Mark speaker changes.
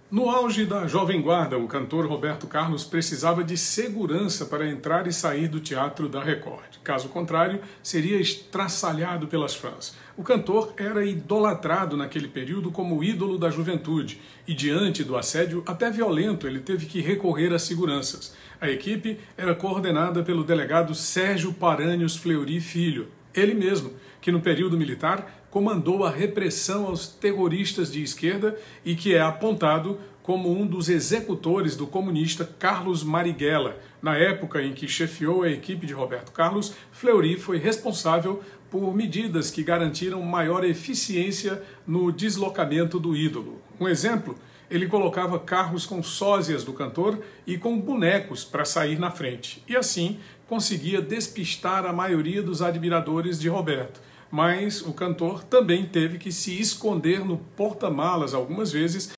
Speaker 1: No auge da Jovem Guarda, o cantor Roberto Carlos precisava de segurança para entrar e sair do teatro da Record. Caso contrário, seria estraçalhado pelas fãs. O cantor era idolatrado naquele período como ídolo da juventude e, diante do assédio até violento, ele teve que recorrer a seguranças. A equipe era coordenada pelo delegado Sérgio Paranhos Fleury Filho, ele mesmo, que no período militar comandou a repressão aos terroristas de esquerda e que é apontado como um dos executores do comunista Carlos Marighella. Na época em que chefiou a equipe de Roberto Carlos, Fleury foi responsável por medidas que garantiram maior eficiência no deslocamento do ídolo. Um exemplo, ele colocava carros com sósias do cantor e com bonecos para sair na frente. E assim conseguia despistar a maioria dos admiradores de Roberto. Mas o cantor também teve que se esconder no porta-malas algumas vezes